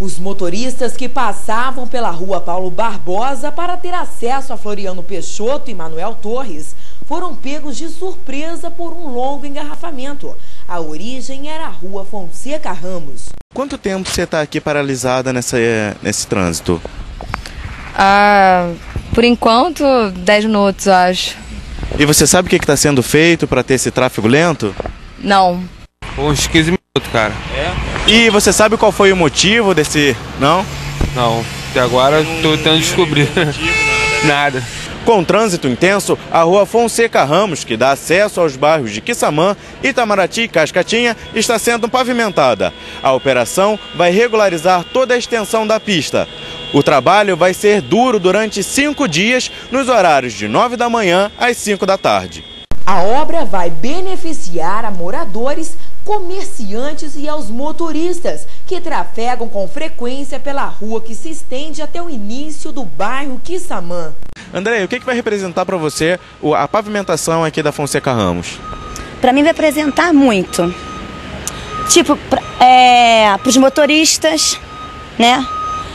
Os motoristas que passavam pela rua Paulo Barbosa para ter acesso a Floriano Peixoto e Manuel Torres foram pegos de surpresa por um longo engarrafamento. A origem era a rua Fonseca Ramos. Quanto tempo você está aqui paralisada nesse trânsito? Por enquanto, 10 minutos, eu acho. E você sabe o que está sendo feito para ter esse tráfego lento? Não. Uns 15 minutos, cara. E você sabe qual foi o motivo desse... Não? Não, até agora estou tentando descobrir. Nada. Com trânsito intenso, a rua Fonseca Ramos, que dá acesso aos bairros de Quissamã, Itamaraty e Cascatinha, está sendo pavimentada. A operação vai regularizar toda a extensão da pista. O trabalho vai ser duro durante 5 dias, nos horários de 9 da manhã às 5 da tarde. A obra vai beneficiar a moradores, comerciantes e aos motoristas que trafegam com frequência pela rua que se estende até o início do bairro Quissamã. André, o que vai representar para você a pavimentação aqui da Fonseca Ramos? Para mim vai representar muito. Tipo, para os motoristas, né?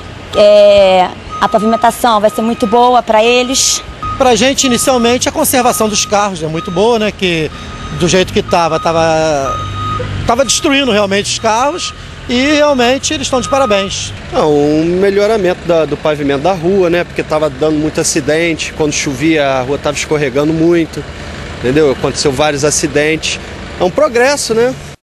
A pavimentação vai ser muito boa para eles. Para a gente, inicialmente, a conservação dos carros é muito boa, né? Que do jeito que tava destruindo realmente os carros e realmente eles estão de parabéns. Um melhoramento do pavimento da rua, né? Porque estava dando muito acidente, quando chovia a rua estava escorregando muito, entendeu? Aconteceu vários acidentes. É um progresso, né?